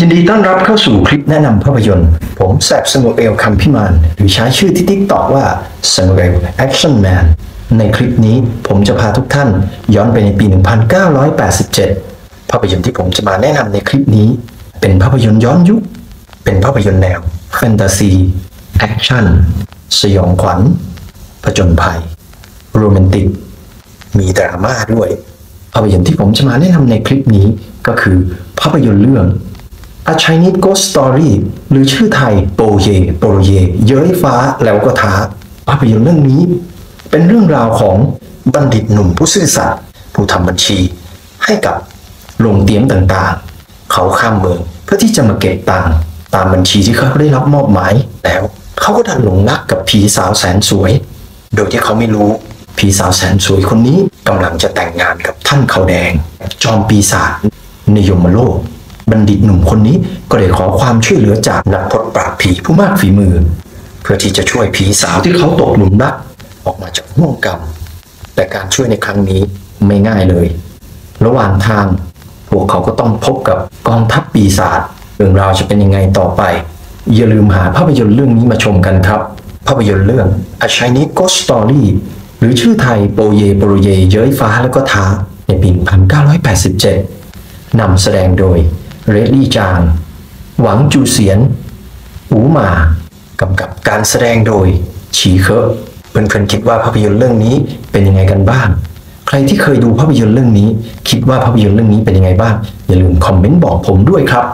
ยินดีต้อนรับเข้าสู่คลิปแนะนำภาพยนตร์ผมแสบสโนเอลคำพิมานหรือใช้ชื่อที่ติ๊กต็อกว่า Songling Action Man ในคลิปนี้ผมจะพาทุกท่านย้อนไปในปี 1987 ภาพยนตร์ที่ผมจะมาแนะนำในคลิปนี้เป็นภาพยนตร์ย้อนยุคเป็นภาพยนตร์แนวแฟนตาซีแอคชั่นสยองขวัญผจญภัยโรแมนติกมีดราม่าด้วยภาพยนตร์ที่ผมจะมาแนะนำในคลิปนี้ก็คือภาพยนตร์เรื่อง A Chinese Ghost Story หรือชื่อไทยโปเยโปโลเยเย้ยฟ้าแล้วก็ท้าภาพยนตร์เรื่องนี้เป็นเรื่องราวของบัณฑิตหนุ่มผู้ซื่อสัตย์ผู้ทำบัญชีให้กับโรงเตี๋ยมต่างๆเขาข้ามเมืองเพื่อที่จะมาเก็บตังค์ตามบัญชีที่เขาได้รับมอบหมายแล้วเขาก็ดันหลงรักกับผีสาวแสนสวยโดยที่เขาไม่รู้ผีสาวแสนสวยคนนี้กำลังจะแต่งงานกับท่านเขาแดงจอมปีศาจในยมโลกบัณฑิตหนุ่มคนนี้ก็ได้ขอความช่วยเหลือจากนักพจน์ปราบผีผู้มากฝีมือเพื่อที่จะช่วยผีสาวที่เขาตกหลุมรักออกมาจากห่วงกรรมแต่การช่วยในครั้งนี้ไม่ง่ายเลยระหว่างทางพวกเขาก็ต้องพบกับกองทัพปีศาจเรื่องราวจะเป็นยังไงต่อไปอย่าลืมหาภาพยนตร์เรื่องนี้มาชมกันครับภาพยนตร์เรื่อง A Chinese Ghost Story หรือชื่อไทยโปเยโปโลเยเย้ยฟ้าแล้วก็ท้าในปี 1987 นำแสดงโดยเรดลี่จางหวังจูเซียนอูหมากำกับการแสดงโดยฉีเคอะเพื่อนๆคิดว่าภาพยนตร์เรื่องนี้เป็นยังไงกันบ้างใครที่เคยดูภาพยนตร์เรื่องนี้คิดว่าภาพยนตร์เรื่องนี้เป็นยังไงบ้างอย่าลืมคอมเมนต์บอกผมด้วยครับ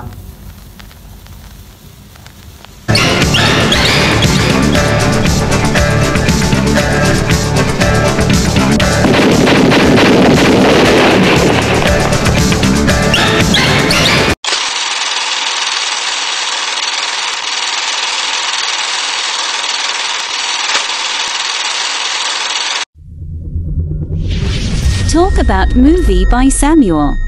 Talk about movie by Samuel